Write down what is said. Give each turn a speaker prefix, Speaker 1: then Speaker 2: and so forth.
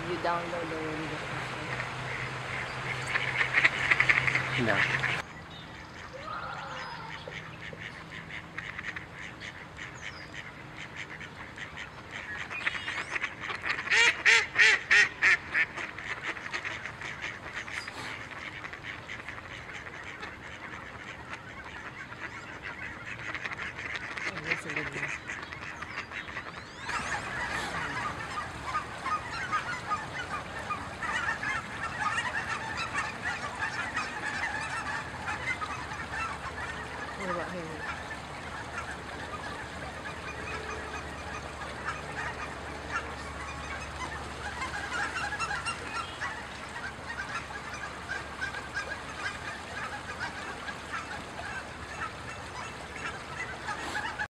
Speaker 1: did you download already the software?
Speaker 2: No.
Speaker 1: Oh, that's a good one. What about him?